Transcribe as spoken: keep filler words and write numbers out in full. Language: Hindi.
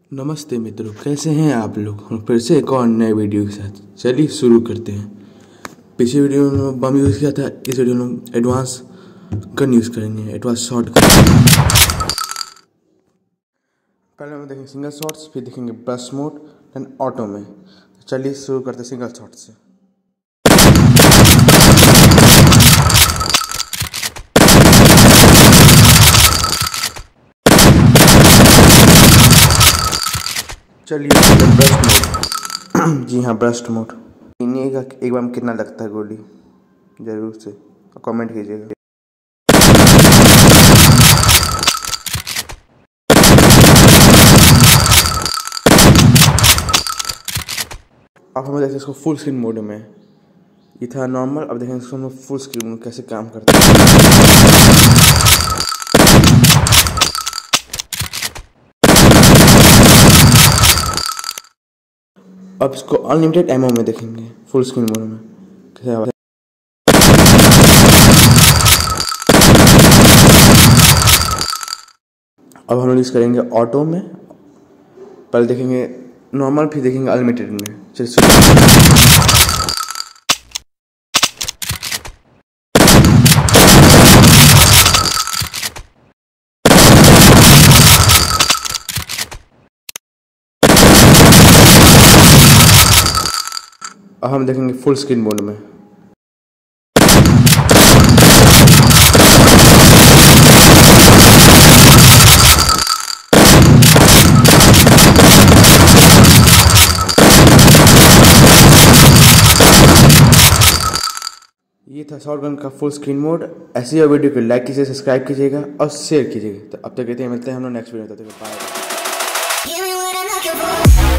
नमस्ते मित्रों, कैसे हैं आप लोग। हम फिर से एक और नए वीडियो के साथ चलिए शुरू करते हैं। पिछले वीडियो में बम यूज़ किया था, इस वीडियो में एडवांस गन यूज़ करेंगे, एडवांस शॉट गन। पहले हम देखेंगे सिंगल शॉट्स, फिर देखेंगे ब्रश मोड, देन ऑटो में। तो चलिए शुरू करते हैं सिंगल शॉट से। चलिए ब्रस्ट मोड। जी हाँ, ब्रस्ट मोड। इन्हीं का एक बार में कितना लगता है गोली, जरूर से कमेंट कीजिएगा। अब हमें देखते हैं इसको फुल स्क्रीन मोड में। ये था नॉर्मल, अब देखेंगे इसको हम फुल स्क्रीन में कैसे काम करता है। अब इसको अनलिमिटेड एमओ में देखेंगे फुल स्क्रीन मोड में कैसे आवाज। अब हम लोग यूज़ करेंगे ऑटो में। पहले देखेंगे नॉर्मल, फिर देखेंगे अनलिमिटेड में। चलिए अब हम देखेंगे फुल स्क्रीन मोड में। ये था शॉटगन का फुल स्क्रीन मोड। ऐसी ही वीडियो को लाइक कीजिए, सब्सक्राइब कीजिएगा और शेयर कीजिएगा। तो अब तक कहते हैं, मिलते हैं हम लोग नेक्स्ट वीडियो में। तब तक बाय।